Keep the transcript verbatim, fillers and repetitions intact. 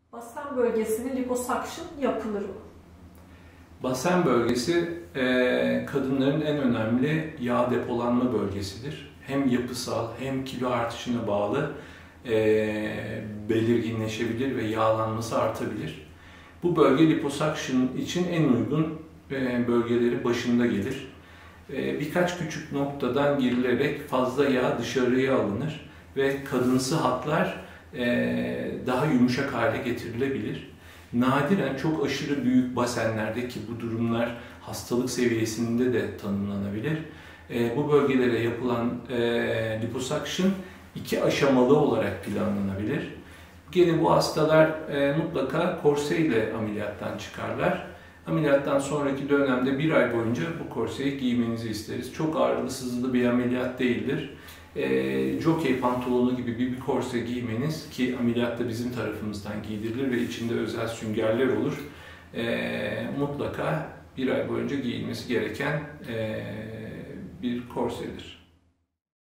Basen bölgesine liposuction yapılır mı? Basen bölgesi e, kadınların en önemli yağ depolanma bölgesidir. Hem yapısal hem kilo artışına bağlı e, belirginleşebilir ve yağlanması artabilir. Bu bölge liposuction için en uygun e, bölgeleri başında gelir. E, birkaç küçük noktadan girilerek fazla yağ dışarıya alınır ve kadınsı hatlar e, daha yumuşak hale getirilebilir. Nadiren çok aşırı büyük basenlerde, ki bu durumlar hastalık seviyesinde de tanımlanabilir, e, bu bölgelere yapılan e, liposuction iki aşamalı olarak planlanabilir. Gene bu hastalar e, mutlaka korse ile ameliyattan çıkarlar. Ameliyattan sonraki dönemde bir ay boyunca bu korseyi giymenizi isteriz. Çok ağrılı, sızılı bir ameliyat değildir. E, jockey pantolonu gibi bir, bir korse giymeniz, ki ameliyatta bizim tarafımızdan giydirilir ve içinde özel süngerler olur, e, mutlaka bir ay boyunca giyilmesi gereken e, bir korsedir.